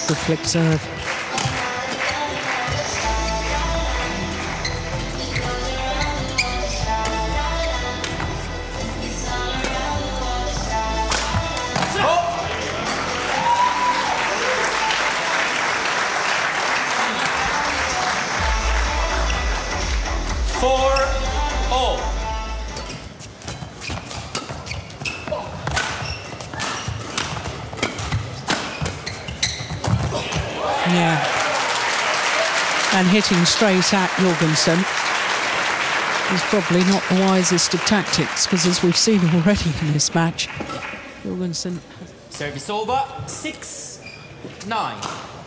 Good flick serve. Yeah, and hitting straight at Jorgensen is probably not the wisest of tactics, because as we've seen already in this match, Jorgensen... Service over, 6-9.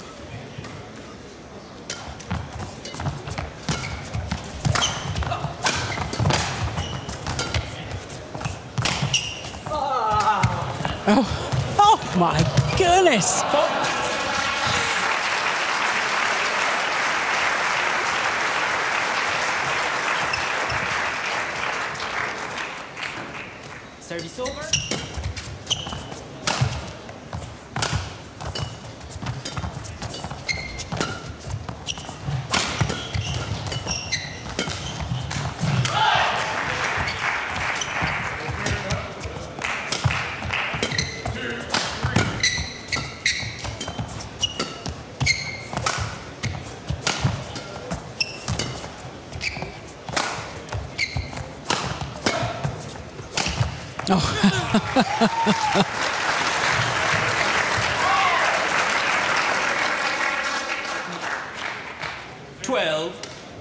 Oh my goodness! Service over. Oh. 12-8.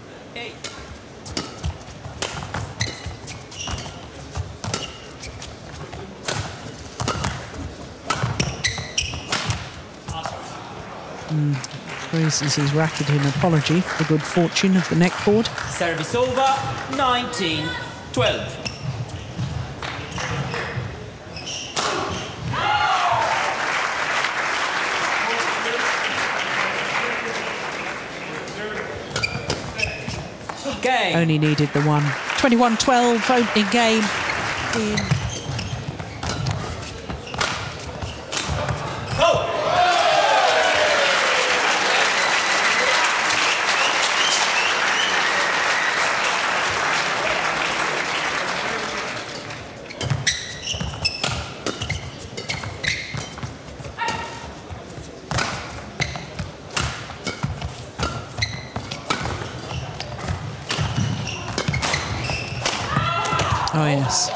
Raises his racket in apology for the good fortune of the neckboard. Service over, 19-12. Game. Only needed the one. 21-12 opening game. Oh, yes.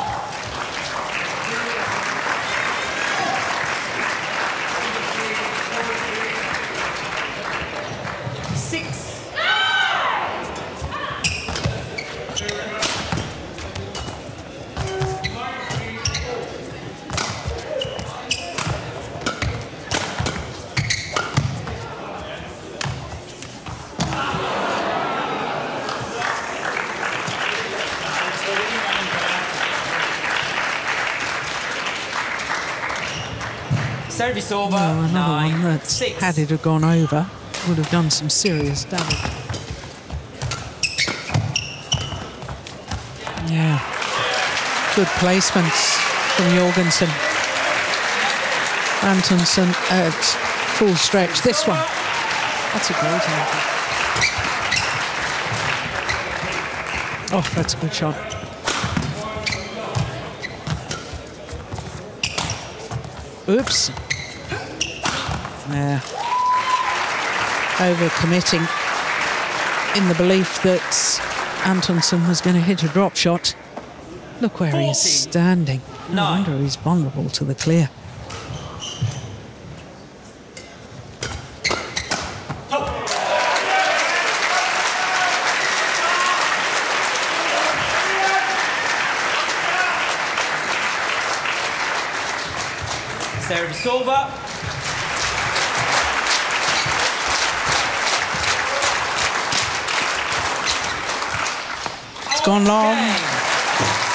Service over, another one that, 9-6. had it have gone over, would have done some serious damage. Yeah. Good placements from Jorgensen. Antonsen at full stretch. This one. That's a great angle. Oh, that's a good shot. Oops. Yeah. Over-committing in the belief that Antonsen was going to hit a drop shot. Look where he is standing. No wonder he's vulnerable to the clear. Service over. It's gone long. Okay.